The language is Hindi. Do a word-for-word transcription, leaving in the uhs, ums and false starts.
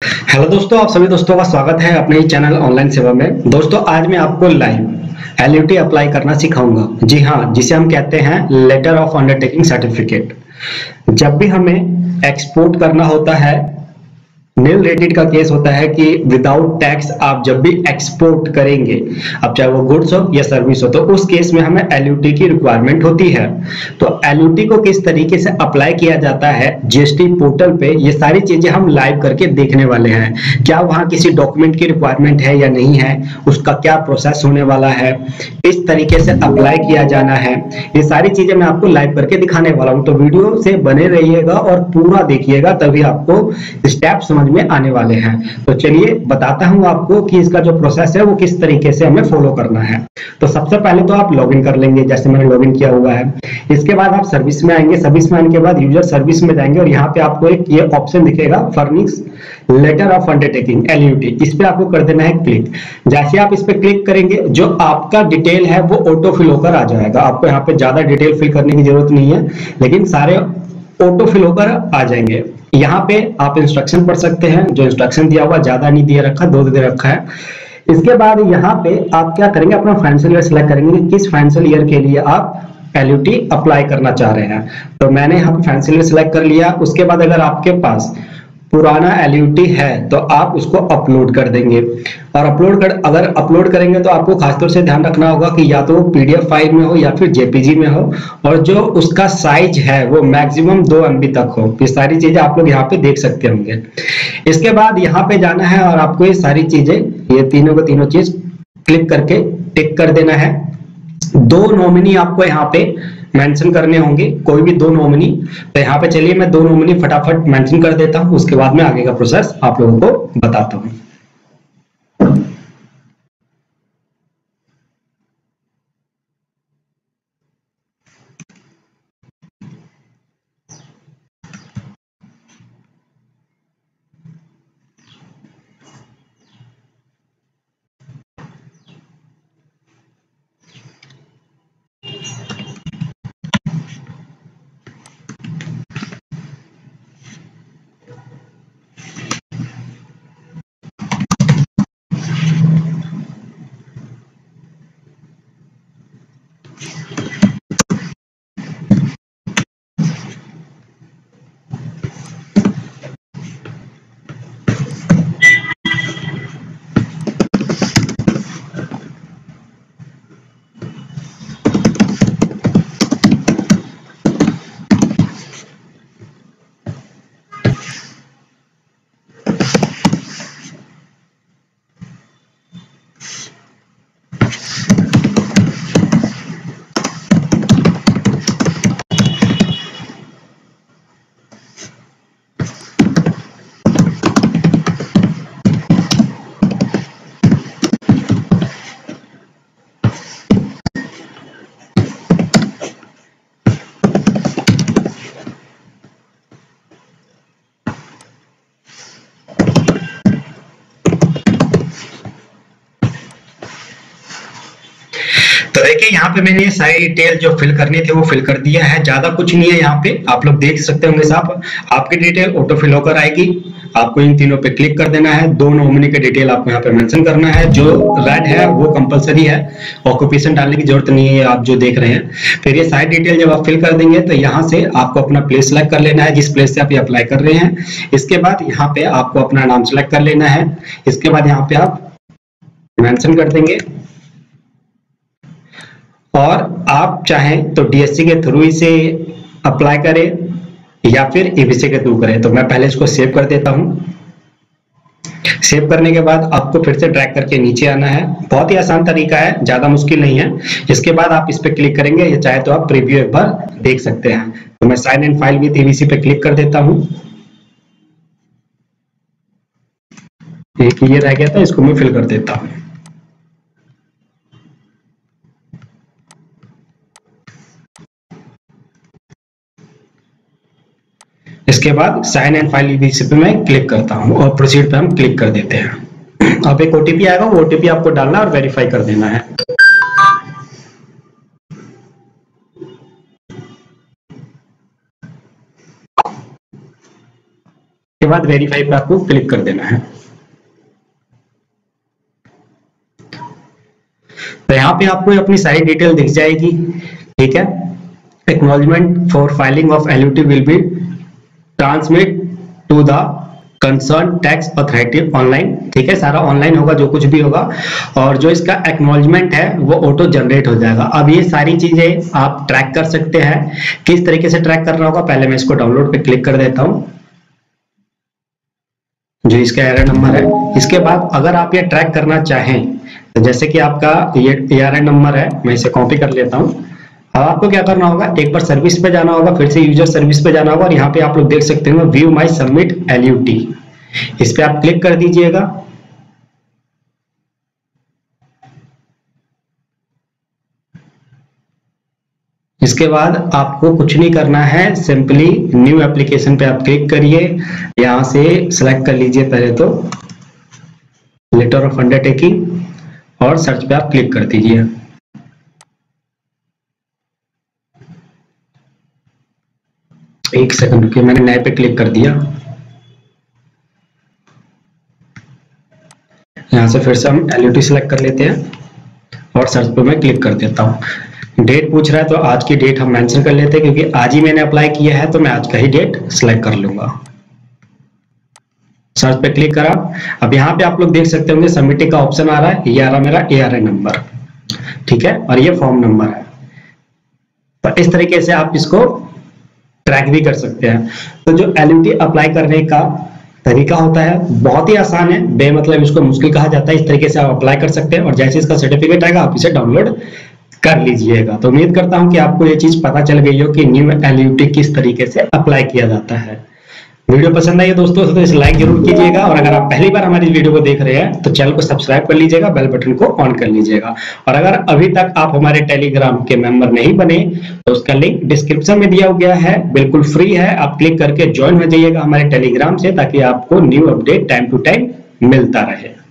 हेलो दोस्तों, आप सभी दोस्तों का स्वागत है अपने ही चैनल ऑनलाइन सेवा में। दोस्तों, आज मैं आपको live L U T apply करना सिखाऊंगा। जी हाँ, जिसे हम कहते हैं लेटर ऑफ अंडरटेकिंग सर्टिफिकेट। जब भी हमें एक्सपोर्ट करना होता है, नील रेटेड का केस होता है कि विदाउट टैक्स आप जब भी एक्सपोर्ट करेंगे, अब चाहे वो गुड्स हो या सर्विस हो, तो उस केस में हमें एल यू टी की रिक्वायरमेंट होती है। तो एल यू टी को किस तरीके से अप्लाई किया जाता है जी एस टी पोर्टल पे, ये सारी चीजें हम लाइव करके देखने वाले हैं। क्या वहाँ किसी डॉक्यूमेंट की रिक्वायरमेंट है या नहीं है, उसका क्या प्रोसेस होने वाला है, इस तरीके से अप्लाई किया जाना है, ये सारी चीजें मैं आपको लाइव करके दिखाने वाला हूँ। तो वीडियो से बने रहिएगा और पूरा देखिएगा, तभी आपको स्टेप समझ में आने वाले हैं। तो चलिए बताता हूं आपको कि इसका जो प्रोसेस है वो किस तरीके से हमें फॉलो करना है। तो सबसे पहले तो आप लॉगिन कर लेंगे, जैसे मैंने लॉगिन किया हुआ है। इसके बाद आप सर्विस में आएंगे, सर्विस में आने के बाद यूजर सर्विस में जाएंगे और यहाँ पे आपको एक ये ऑप्शन दिखेगा, furnish letter of undertaking L U T. इस पे आपको कर देना है क्लिक। जैसे आप इस पे क्लिक करेंगे, जो आपका डिटेल है वो ऑटो फिल होकर आ जाएगा। आपको यहाँ पे ज्यादा डिटेल फिल करने की जरूरत नहीं है, लेकिन सारे ऑटो फिल होकर आ जाएंगे। यहाँ पे आप इंस्ट्रक्शन पढ़ सकते हैं, जो इंस्ट्रक्शन दिया हुआ ज्यादा नहीं दिया रखा, दो दे रखा है। इसके बाद यहाँ पे आप क्या करेंगे, अपना फाइनेंशियल ईयर सिलेक्ट करेंगे कि किस फाइनेंशियल ईयर के लिए आप एल यू टी अप्लाई करना चाह रहे हैं। तो मैंने यहाँ पे फाइनेंशियल ईयर सिलेक्ट कर लिया। उसके बाद अगर आपके पास पुराना एल यू टी है तो आप उसको अपलोड कर देंगे। और अपलोड कर अगर अपलोड करेंगे तो आपको खासतौर से ध्यान रखना होगा कि या तो वो पी डी एफ फाइल में हो या फिर जे पी जी में हो, और जो उसका साइज है वो मैक्सिमम दो एम बी तक हो। ये सारी चीजें आप लोग यहाँ पे देख सकते होंगे। इसके बाद यहाँ पे जाना है और आपको ये सारी चीजें, ये तीनों को तीनों चीज क्लिक करके टिक कर देना है। दो नॉमिनी आपको यहाँ पे मेंशन करने होंगे, कोई भी दो नॉमिनी। तो यहाँ पे चलिए मैं दो नॉमिनी फटाफट मेंशन कर देता हूँ, उसके बाद में आगे का प्रोसेस आप लोगों को बताता हूँ। तो देखिए, यहाँ पे मैंने सारी डिटेल जो फिल करनी थी वो फिल कर दिया है। ज्यादा कुछ नहीं है यहाँ पे, आप लोग देख सकते होंगे साहब। आपकी डिटेल ऑटो फिल होकर आएगी। आपको इन तीनों पे क्लिक कर देना है। दो नॉमिनी के डिटेल आपको यहाँ पे मेंशन करना है। जो रेड है वो कंपलसरी है, ऑक्यूपेशन डालने की जरूरत नहीं है, आप जो देख रहे हैं। फिर ये सारी डिटेल जब आप फिल कर देंगे तो यहाँ से आपको अपना प्लेस सेलेक्ट कर लेना है, जिस प्लेस से आप ये अप्लाई कर रहे हैं। इसके बाद यहाँ पे आपको अपना नाम सेलेक्ट कर लेना है। इसके बाद यहाँ पे आप मेंशन कर देंगे, और आप चाहें तो डी एस सी के थ्रू इसे अप्लाई करें या फिर ई बी सी के थ्रू करें। तो मैं पहले इसको सेव कर देता हूं। सेव करने के बाद आपको फिर से ड्रैग करके नीचे आना है। बहुत ही आसान तरीका है, ज्यादा मुश्किल नहीं है। इसके बाद आप इस पे क्लिक करेंगे, या चाहे तो आप प्रीव्यू एक बार देख सकते हैं। तो मैं sign in file with E B C पे क्लिक कर देता हूं। एक ये रह गया था, इसको मैं फिल कर देता हूं। इसके बाद sign and file E B C पे मैं क्लिक करता हूं और प्रोसीड पे हम क्लिक कर देते हैं। अब एक ओ टी पी आएगा, वो ओ टी पी आपको डालना और वेरीफाई कर देना है। इसके बाद वेरीफाई पे आपको क्लिक कर देना है। तो यहाँ पे आपको अपनी सारी डिटेल दिख जाएगी, ठीक है। Acknowledgement for filing of L U T will be transmit to the concern tax authority online, ठीक है। सारा ऑनलाइन होगा जो कुछ भी होगा, और जो इसका एक्नॉलेजमेंट है वो ऑटो जनरेट हो जाएगा। अब ये सारी चीजें आप ट्रैक कर सकते हैं। किस तरीके से ट्रैक करना होगा, पहले मैं इसको डाउनलोड पे क्लिक कर देता हूं, जो इसका एरर नंबर है। इसके बाद अगर आप ये ट्रैक करना चाहें तो जैसे कि आपका ये एरर नंबर है, मैं इसे कॉपी कर लेता हूं। अब आपको क्या करना होगा, एक बार सर्विस पे जाना होगा, फिर से यूजर सर्विस पे जाना होगा, और यहाँ पे आप लोग देख सकते हो view my submit L U T, इस पे आप क्लिक कर दीजिएगा। इसके बाद आपको कुछ नहीं करना है, सिंपली न्यू एप्लीकेशन पे आप क्लिक करिए, यहां से सिलेक्ट कर लीजिए पहले तो लेटर ऑफ अंडरटेकिंग, और सर्च पे आप क्लिक कर दीजिए। एक सेकंड रुकिए, मैंने नए पे क्लिक कर दिया। यहां से फिर से हम एल यू टी सिलेक्ट कर लेते हैं और सर्च पे मैं क्लिक कर देता हूं। डेट पूछ रहा है तो आज की डेट हम मेंशन कर लेते हैं, क्योंकि आज ही मैंने अप्लाई किया है तो मैं आज का ही डेट सिलेक्ट कर लूंगा। सर्च पे क्लिक करा। अब यहाँ पे आप लोग देख सकते होंगे सबमिटिंग का ऑप्शन आ रहा है, ये आ रहा मेरा ए आर आई नंबर, ठीक है, और ये फॉर्म नंबर है। तो इस तरीके से आप इसको ट्रैक भी कर सकते हैं। तो जो एल यू टी अप्लाई करने का तरीका होता है बहुत ही आसान है, बेमतलब इसको मुश्किल कहा जाता है। इस तरीके से आप अप्लाई कर सकते हैं, और जैसे इसका सर्टिफिकेट आएगा आप इसे डाउनलोड कर लीजिएगा। तो उम्मीद करता हूं कि आपको ये चीज पता चल गई हो कि न्यू एल यू टी किस तरीके से अप्लाई किया जाता है। वीडियो पसंद आई है दोस्तों तो इसे लाइक जरूर कीजिएगा, और अगर आप पहली बार हमारी वीडियो को देख रहे हैं तो चैनल को सब्सक्राइब कर लीजिएगा, बेल बटन को ऑन कर लीजिएगा। और अगर अभी तक आप हमारे टेलीग्राम के मेंबर नहीं बने तो उसका लिंक डिस्क्रिप्शन में दिया गया है, बिल्कुल फ्री है, आप क्लिक करके ज्वाइन हो जाइएगा हमारे टेलीग्राम से, ताकि आपको new update time to time मिलता रहे।